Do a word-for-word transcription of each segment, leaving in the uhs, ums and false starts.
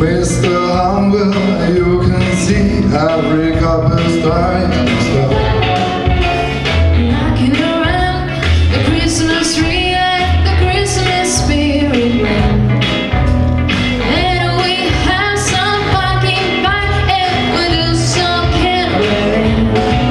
Mister Humble, you can see every cup is trying to stop. Rocking around the Christmas tree and the Christmas spirit land. And we have some pumpkin pie and we do some caroling.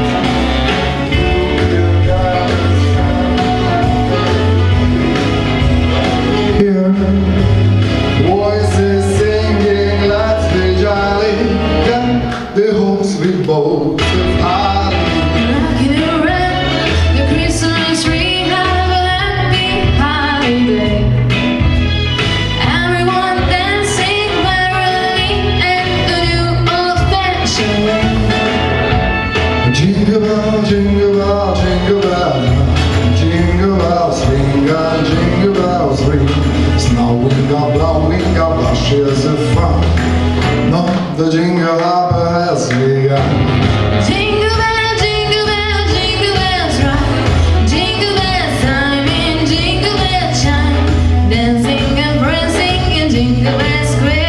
Here, voices singing, let's be jolly. Get the home sweet boat of holly. Rocking around the Christmas tree, have a happy holiday. Everyone dancing merrily in the new old-fashioned way. Jingle bell, jingle bell, jingle bell, jingle bells ring and jingle bells ring. Snowing and blowing and bushes of fun. No, the jingle hopper has begun. Jingle bell, jingle bell, jingle bells rock. Jingle bell time in jingle bell chime. Dancing and prancing in Jingle Bell Square.